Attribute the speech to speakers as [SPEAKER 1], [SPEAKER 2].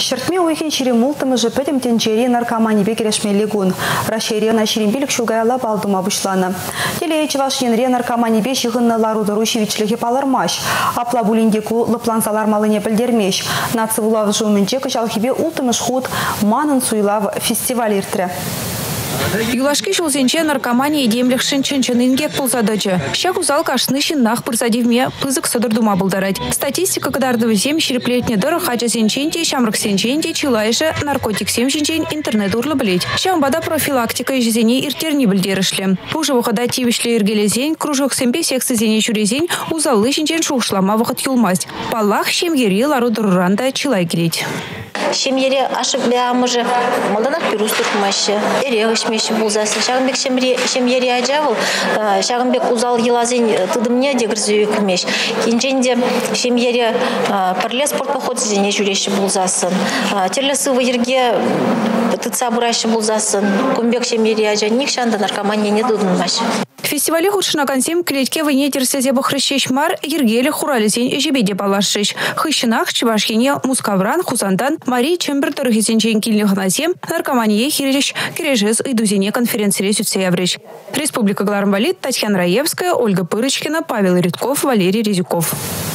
[SPEAKER 1] Шертме уйхен шеремултымы же петем тенчери наркомани бекерешмели гун. Рашерия на шерембилик шулгаяла балдума бушланы. Теле чеваш енре наркомани бе шигынны ларуды рушевичлігі палармаш. Апла булиндеку лыплансалар малыне білдермеш. Нацивулав жумынче кышалхибе ултымыш худ манын суйлав фестиваль иртре.
[SPEAKER 2] Юлашки шулзенче наркомания демлях шинчен-чынынге пулзадачы. Щак узал кашны шиннах пырзадивме пызык содырдума булдарать. Статистика кадардывы зем шереплетне дыры хача сенченте, шамрак сенченте, чилайше, наркотик семченчен, интернет урлы білет. Щамбада профилактика ежезене иртерни білдерішлі. Пужы вахада тивишлі иргелезен, кружок семпе сексы зене чурезен, узалы шинчен шушлама вахат юлмасть. Палах шемгери лару дырыранда чилай келет.
[SPEAKER 3] Шемьере ашып бямыжы малданак пирус турмашы, эрегішмеші бұлзасы. Шағынбек шемьере ажавыл, шағынбек узал елазен тыдымне дегірзі өкілмеш. Кенженде шемьере парле спорт поход зене жүреші бұлзасын. Терлесі вайырге тыца бұрашы бұлзасын. Күмбек шемьере ажаник шанды наркомания не дудынмашы.
[SPEAKER 2] Фестивале худшына консем клетке войне терсезе бахрыщеш мар ергелі хуралезен жебеде балашыш. Хыщынах чебашкене мускавран хузандан Мария Чембер торгизенчен килнехназем наркомания хирелищ кережез идузене конференции сюцеяврич. Республика Гларамбалит, Татьяна Раевская, Ольга Пырочкина, Павел Рядков, Валерий Резюков.